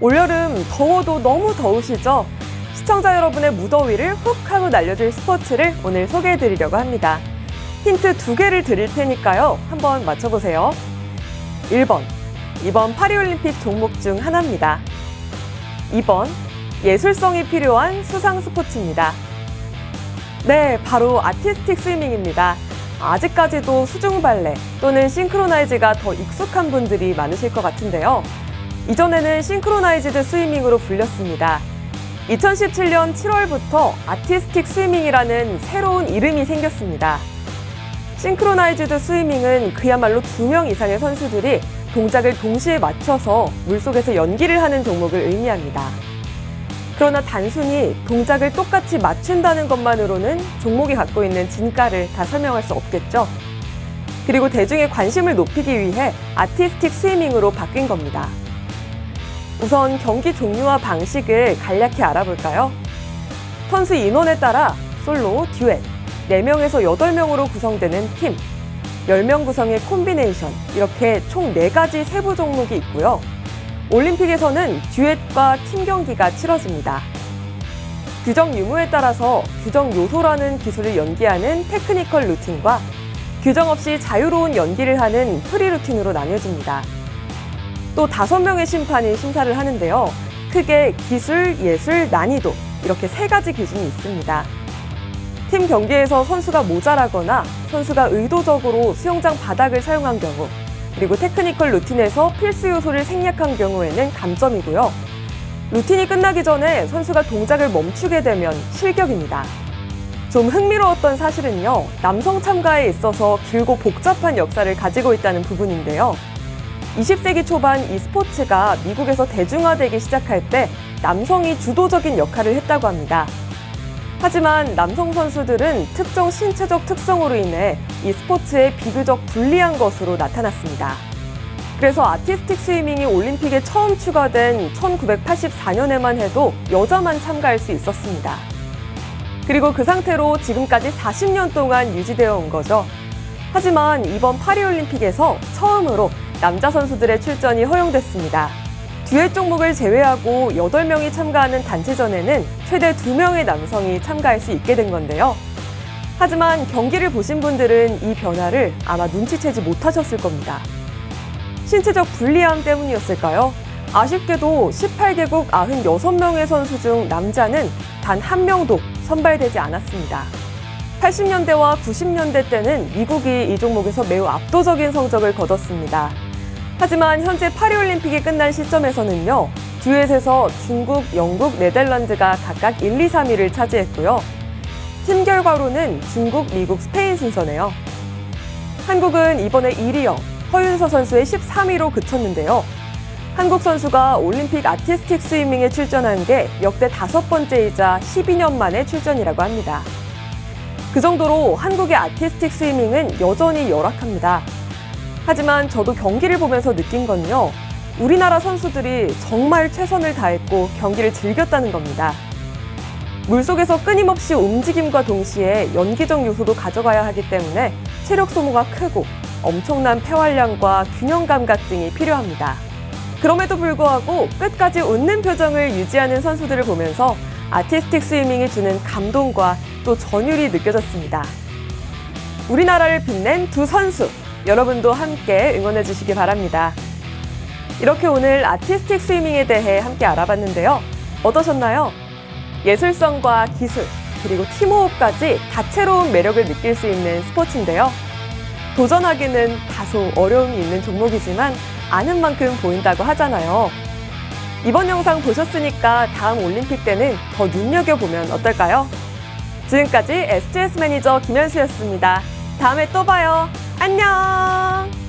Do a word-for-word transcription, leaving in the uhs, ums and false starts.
올여름 더워도 너무 더우시죠? 시청자 여러분의 무더위를 훅 하고 날려줄 스포츠를 오늘 소개해드리려고 합니다. 힌트 두 개를 드릴 테니까요. 한번 맞춰보세요. 일 번, 이번 파리올림픽 종목 중 하나입니다. 이 번, 예술성이 필요한 수상 스포츠입니다. 네, 바로 아티스틱 스위밍입니다. 아직까지도 수중 발레 또는 싱크로나이즈가 더 익숙한 분들이 많으실 것 같은데요. 이전에는 싱크로나이즈드 스위밍으로 불렸습니다. 이천십칠 년 칠월부터 아티스틱 스위밍이라는 새로운 이름이 생겼습니다. 싱크로나이즈드 스위밍은 그야말로 두 명 이상의 선수들이 동작을 동시에 맞춰서 물속에서 연기를 하는 종목을 의미합니다. 그러나 단순히 동작을 똑같이 맞춘다는 것만으로는 종목이 갖고 있는 진가를 다 설명할 수 없겠죠. 그리고 대중의 관심을 높이기 위해 아티스틱 스위밍으로 바뀐 겁니다. 우선 경기 종류와 방식을 간략히 알아볼까요? 선수 인원에 따라 솔로, 듀엣, 네 명에서 여덟 명으로 구성되는 팀, 열 명 구성의 콤비네이션, 이렇게 총 네 가지 세부 종목이 있고요. 올림픽에서는 듀엣과 팀 경기가 치러집니다. 규정 유무에 따라서 규정 요소라는 기술을 연기하는 테크니컬 루틴과 규정 없이 자유로운 연기를 하는 프리 루틴으로 나뉘어집니다. 또 다섯 명의 심판이 심사를 하는데요. 크게 기술, 예술, 난이도 이렇게 세 가지 기준이 있습니다. 팀 경기에서 선수가 모자라거나 선수가 의도적으로 수영장 바닥을 사용한 경우, 그리고 테크니컬 루틴에서 필수 요소를 생략한 경우에는 감점이고요. 루틴이 끝나기 전에 선수가 동작을 멈추게 되면 실격입니다. 좀 흥미로웠던 사실은요, 남성 참가에 있어서 길고 복잡한 역사를 가지고 있다는 부분인데요. 이십 세기 초반 이 스포츠가 미국에서 대중화되기 시작할 때 남성이 주도적인 역할을 했다고 합니다. 하지만 남성 선수들은 특정 신체적 특성으로 인해 이 스포츠에 비교적 불리한 것으로 나타났습니다. 그래서 아티스틱 스위밍이 올림픽에 처음 추가된 천구백팔십사 년에만 해도 여자만 참가할 수 있었습니다. 그리고 그 상태로 지금까지 사십 년 동안 유지되어 온 거죠. 하지만 이번 파리올림픽에서 처음으로 남자 선수들의 출전이 허용됐습니다. 듀엣 종목을 제외하고 여덟 명이 참가하는 단체전에는 최대 두 명의 남성이 참가할 수 있게 된 건데요. 하지만 경기를 보신 분들은 이 변화를 아마 눈치채지 못하셨을 겁니다. 신체적 불리함 때문이었을까요? 아쉽게도 십팔 개국 구십육 명의 선수 중 남자는 단 한 명도 선발되지 않았습니다. 팔십 년대와 구십 년대 때는 미국이 이 종목에서 매우 압도적인 성적을 거뒀습니다. 하지만 현재 파리올림픽이 끝난 시점에서는요, 듀엣에서 중국, 영국, 네덜란드가 각각 일, 이, 삼 위를 차지했고요. 팀 결과로는 중국, 미국, 스페인 순서네요. 한국은 이번에 일 위영, 허윤서 선수의 십삼 위로 그쳤는데요. 한국 선수가 올림픽 아티스틱 스위밍에 출전한 게 역대 다섯 번째이자 십이 년 만의 출전이라고 합니다. 그 정도로 한국의 아티스틱 스위밍은 여전히 열악합니다. 하지만 저도 경기를 보면서 느낀 건요, 우리나라 선수들이 정말 최선을 다했고 경기를 즐겼다는 겁니다. 물속에서 끊임없이 움직임과 동시에 연기적 요소도 가져가야 하기 때문에 체력 소모가 크고 엄청난 폐활량과 균형 감각 등이 필요합니다. 그럼에도 불구하고 끝까지 웃는 표정을 유지하는 선수들을 보면서 아티스틱 스위밍이 주는 감동과 또 전율이 느껴졌습니다. 우리나라를 빛낸 두 선수, 여러분도 함께 응원해 주시기 바랍니다. 이렇게 오늘 아티스틱 스위밍에 대해 함께 알아봤는데요. 어떠셨나요? 예술성과 기술, 그리고 팀호흡까지 다채로운 매력을 느낄 수 있는 스포츠인데요. 도전하기는 다소 어려움이 있는 종목이지만 아는 만큼 보인다고 하잖아요. 이번 영상 보셨으니까 다음 올림픽 때는 더 눈여겨보면 어떨까요? 지금까지 에스지에스 매니저 김현수였습니다. 다음에 또 봐요. 안녕!